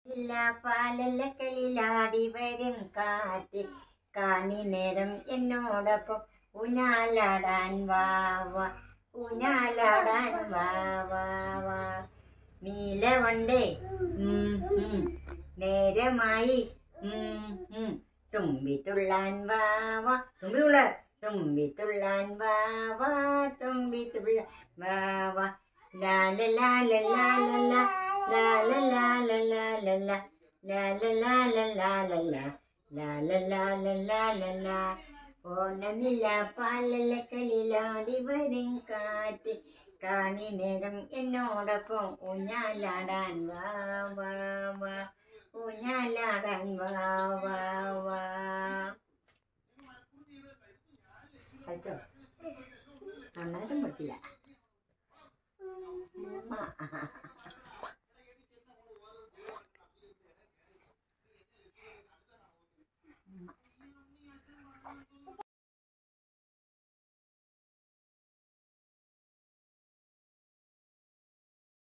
ഇല്ല പാലല്ലക്കളിലാടി വരും കാറ്റ് കാണി നേരം എന്നോടൊപ്പം ഊഞ്ഞാലാടാൻ വാവാ ഊഞ്ഞാലാടാൻ വാവാ നീലവണ്ടേ നേരമായി തുമ്പി തുള്ളാൻ വാവാ തുമ്പി തുള്ളാൻ വാവാ തുമ്പി തുള്ളാൻ വാവാ ലാലലാലലാലല ലാലലാലലാലല ലാലലാലലാലല ലാലലാലലാലല ഓണനില പാലല്ലക്കളിലാടി വരും കാറ്റ് കാണി നേരം എന്നോടൊപ്പം ഊഞ്ഞാലാടാൻ വാവാ ഊഞ്ഞാലാടാൻ വാവാ കളിച്ചോ നന്നായിട്ടും പഠിച്ചില്ല